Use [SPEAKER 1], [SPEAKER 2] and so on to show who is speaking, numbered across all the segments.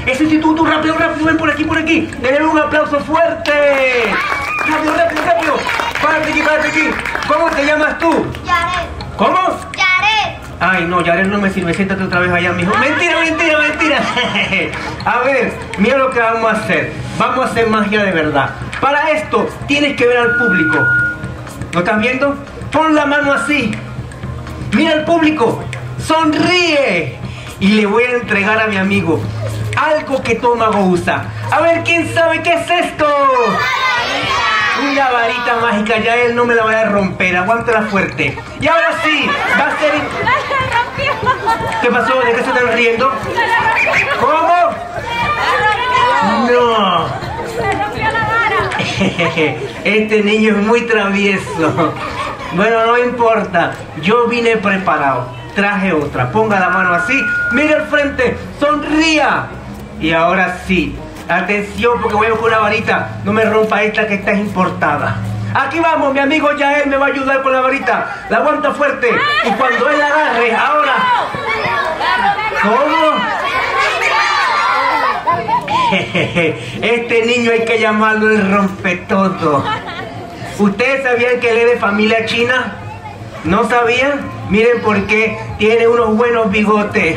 [SPEAKER 1] ese instituto, rápido, rápido, ven por aquí, por aquí. Denle un aplauso fuerte. Rápido, rápido, rápido. Párate aquí, párate aquí. ¿Cómo te llamas tú?
[SPEAKER 2] Yaret.
[SPEAKER 1] ¿Cómo?
[SPEAKER 2] Yaret.
[SPEAKER 1] Ay, no, Yaret no me sirve. Siéntate otra vez allá, mijo. Mentira, mentira, mentira. A ver, mira lo que vamos a hacer. Vamos a hacer magia de verdad. Para esto, tienes que ver al público. ¿Lo estás viendo? Pon la mano así. Mira al público. Sonríe. Y le voy a entregar a mi amigo algo que tu mago usa. A ver, ¿quién sabe qué es esto? Una varita mágica. Ya él no me la vaya a romper. Aguántala fuerte. Y ahora sí, va a ser... ¿Qué pasó? ¿De qué se están riendo? ¿Cómo? No. Este niño es muy travieso. Bueno, no importa. Yo vine preparado. Traje otra. Ponga la mano así. Mire al frente. Sonría. Y ahora sí. Atención, porque voy a buscar una varita. No me rompa esta que está importada. Aquí vamos, mi amigo Yael me va a ayudar con la varita. La aguanta fuerte. Y cuando él la agarre, ahora... ¿Cómo? Este niño hay que llamarlo el rompetodo. ¿Ustedes sabían que él es de familia china? ¿No sabían? Miren por qué tiene unos buenos bigotes.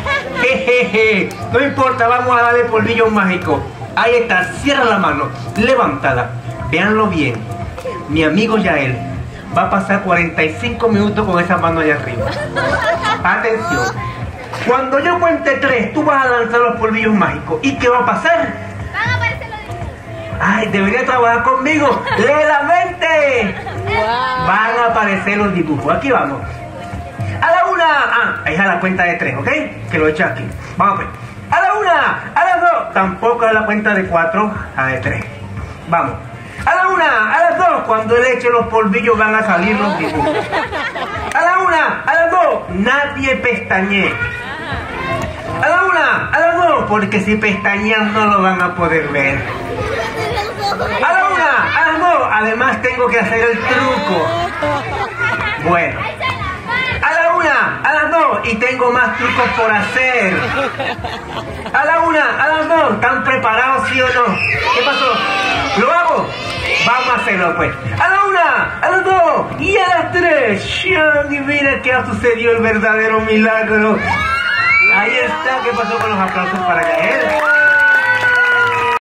[SPEAKER 1] No importa, vamos a darle polvillo mágico. Ahí está, cierra la mano, levántala. Véanlo bien. Mi amigo Yael va a pasar 45 minutos con esa mano allá arriba. Atención. Cuando yo cuente 3, tú vas a lanzar los polvillos mágicos. ¿Y qué va a pasar?
[SPEAKER 2] Van a aparecer los dibujos.
[SPEAKER 1] Ay, debería trabajar conmigo. ¡Lee la mente!
[SPEAKER 3] Wow.
[SPEAKER 1] Van a aparecer los dibujos. Aquí vamos. A la 1. Ahí es a la cuenta de 3, ¿ok? Que lo eché aquí. Vamos pues. A la 1, a la 2. Tampoco a la cuenta de 4, a la de 3. Vamos. A la 1, a las 2. Cuando le eche los polvillos van a salir los dibujos. A la 1, a las 2. Nadie pestañee. A la 1, a las 2. Porque si pestañean no lo van a poder ver. A la 1, a las 2. Además tengo que hacer el truco. Bueno. A la 1, a las 2. Y tengo más trucos por hacer. A la 1, a las 2. ¿Están preparados, sí o no? ¿Qué pasó? ¿Lo hago? Vamos a hacerlo pues. A la 1, a las 2 y a las 3. Y mira que ha sucedido el verdadero milagro. Ahí está. ¿Qué pasó con los aplausos para caer?